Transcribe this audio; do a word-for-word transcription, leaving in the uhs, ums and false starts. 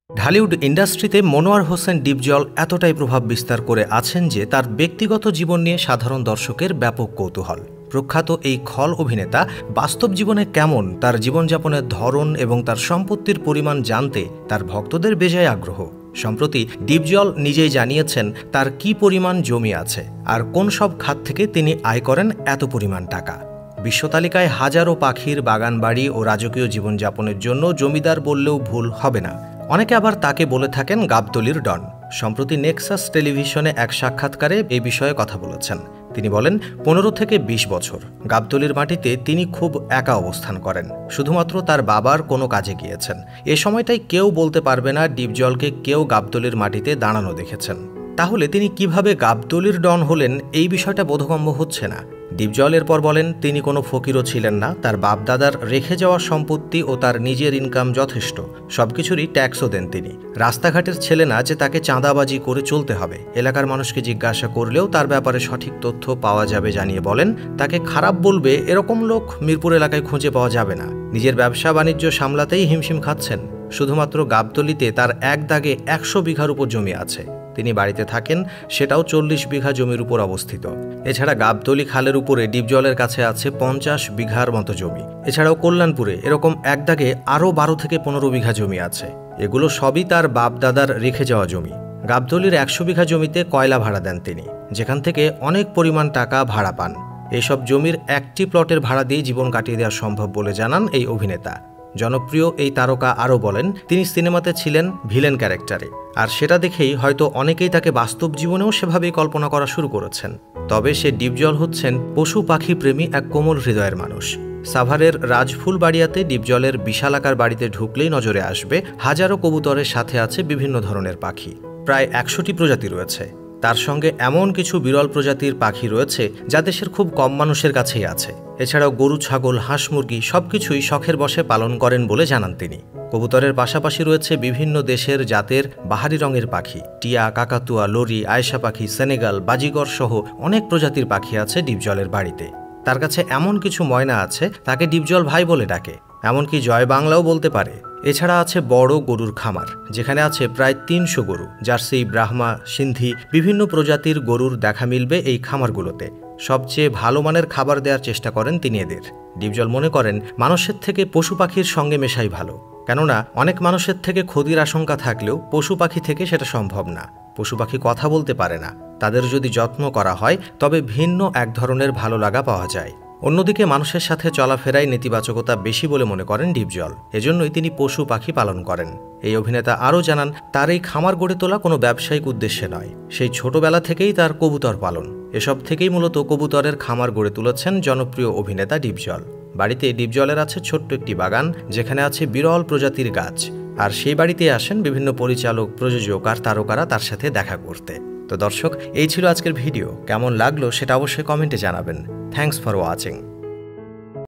ঢালিউড ইন্ডাস্ট্রিতে মনোয়ার হোসেন ডিপজল এতটাই প্রভাব বিস্তার করে আছেন যে তার ব্যক্তিগত জীবন নিয়ে সাধারণ দর্শকের ব্যাপক কৌতূহল। প্রখ্যাত এই খল অভিনেতা বাস্তব জীবনে কেমন, তার জীবনযাপনের ধরন এবং তার সম্পত্তির পরিমাণ জানতে তার ভক্তদের বেজায় আগ্রহ। সম্প্রতি ডিপজল নিজেই জানিয়েছেন তার কি পরিমাণ জমি আছে আর কোন সব খাত থেকে তিনি আয় করেন এত পরিমাণ টাকা। বিশ্ব তালিকায় হাজারো পাখির বাগানবাড়ি ও রাজকীয় জীবনযাপনের জন্য জমিদার বললেও ভুল হবে না। অনেকে আবার তাকে বলে থাকেন গাবতলীর ডন। সম্প্রতি নেক্সাস টেলিভিশনে এক সাক্ষাৎকারে এই বিষয়ে কথা বলেছেন। তিনি বলেন, পনেরো থেকে বিশ বছর গাবতলীর মাটিতে তিনি খুব একা অবস্থান করেন, শুধুমাত্র তার বাবার কোনো কাজে গিয়েছেন। এ সময়টাই কেউ বলতে পারবে না ডিপজলকে কেউ গাবতলীর মাটিতে দাঁড়ানো দেখেছেন। তাহলে তিনি কিভাবে গাবতলীর ডন হলেন, এই বিষয়টা বোধগম্য হচ্ছে না। ডিপজল এরপর বলেন, তিনি কোনো ফকিরও ছিলেন না, তার বাপদাদার রেখে যাওয়া সম্পত্তি ও তার নিজের ইনকাম যথেষ্ট, সবকিছুরই ট্যাক্সও দেন তিনি। রাস্তাঘাটের ছেলে না যে তাকে চাঁদাবাজি করে চলতে হবে। এলাকার মানুষকে জিজ্ঞাসা করলেও তার ব্যাপারে সঠিক তথ্য পাওয়া যাবে জানিয়ে বলেন, তাকে খারাপ বলবে এরকম লোক মিরপুর এলাকায় খুঁজে পাওয়া যাবে না। নিজের ব্যবসা বাণিজ্য সামলাতেই হিমশিম খাচ্ছেন। শুধুমাত্র গাবতলীতে তার এক দাগে একশো বিঘার উপর জমি আছে। তিনি বাড়িতে থাকেন, সেটাও চল্লিশ বিঘা জমির উপর অবস্থিত। এছাড়া গাবতলী খালের উপরে ডিপজলের কাছে আছে পঞ্চাশ বিঘার মতো জমি। এছাড়াও কল্যাণপুরে এরকম এক দাগে আরও বারো থেকে পনেরো বিঘা জমি আছে। এগুলো সবই তার বাপদাদার রেখে যাওয়া জমি। গাবতলীর একশো বিঘা জমিতে কয়লা ভাড়া দেন তিনি, যেখান থেকে অনেক পরিমাণ টাকা ভাড়া পান। এসব জমির একটি প্লটের ভাড়া দিয়ে জীবন কাটিয়ে দেওয়া সম্ভব বলে জানান এই অভিনেতা। জনপ্রিয় এই তারকা আরও বলেন, তিনি সিনেমাতে ছিলেন ভিলেন ক্যারেক্টারে, আর সেটা দেখেই হয়তো অনেকেই তাকে বাস্তব জীবনেও সেভাবেই কল্পনা করা শুরু করেছেন। তবে সে ডিপজল হচ্ছেন পশু পাখি প্রেমী এক কোমল হৃদয়ের মানুষ। সাভারের রাজফুল বাড়িয়াতে ডিপজলের বিশালাকার বাড়িতে ঢুকলেই নজরে আসবে হাজারো কবুতরের সাথে আছে বিভিন্ন ধরনের পাখি। প্রায় একশোটি প্রজাতি রয়েছে। তার সঙ্গে এমন কিছু বিরল প্রজাতির পাখি রয়েছে যা দেশের খুব কম মানুষের কাছেই আছে। এছাড়াও গরু, ছাগল, হাঁস, মুরগি সবকিছুই শখের বশে পালন করেন বলে জানান তিনি। কবুতরের পাশাপাশি রয়েছে বিভিন্ন দেশের জাতের বাহারি রঙের পাখি, টিয়া, কাকাতুয়া, লরি, আয়েশা পাখি, সেনেগাল, বাজিগর সহ অনেক প্রজাতির পাখি আছে ডিপজলের বাড়িতে। তার কাছে এমন কিছু ময়না আছে তাকে ডিপজল ভাই বলে ডাকে, এমনকি জয় বাংলাও বলতে পারে। এছাড়া আছে বড় গরুর খামার, যেখানে আছে প্রায় তিনশো গরু, জার্সি, ব্রাহ্মা, সিন্ধি বিভিন্ন প্রজাতির গরুর দেখা মিলবে এই খামারগুলোতে। সবচেয়ে ভালো মানের খাবার দেওয়ার চেষ্টা করেন তিনি এদের। ডিপজল মনে করেন মানুষের থেকে পশু পাখির সঙ্গে মেশাই ভালো, কেননা অনেক মানুষের থেকে ক্ষতির আশঙ্কা থাকলেও পশু পাখি থেকে সেটা সম্ভব না। পশু পাখি কথা বলতে পারে না, তাদের যদি যত্ন করা হয় তবে ভিন্ন এক ধরনের ভালো লাগা পাওয়া যায়। অন্যদিকে মানুষের সাথে চলাফেরায় নেতিবাচকতা বেশি বলে মনে করেন ডিপজল, এজন্যই তিনি পশু পাখি পালন করেন। এই অভিনেতা আরও জানান, তার এই খামার গড়ে তোলা কোনো ব্যবসায়িক উদ্দেশ্যে নয়, সেই ছোটবেলা থেকেই তার কবুতর পালন। এসব থেকেই মূলত কবুতরের খামার গড়ে তুলেছেন জনপ্রিয় অভিনেতা ডিপজল। বাড়িতে ডিপজলের আছে ছোট্ট একটি বাগান, যেখানে আছে বিরল প্রজাতির গাছ। আর সেই বাড়িতে আসেন বিভিন্ন পরিচালক, প্রযোজক আর তারকারা তার সাথে দেখা করতে। তো দর্শক, এই ছিল আজকের ভিডিও। কেমন লাগলো সেটা অবশ্যই কমেন্টে জানাবেন। Thanks for watching.